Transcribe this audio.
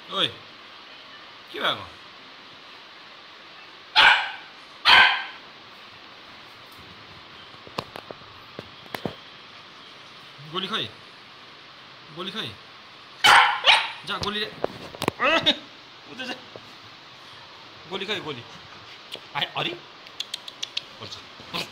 ओइ के भएको गोली खै जा गोली उता जा गोली खै गोली अरे पर्छ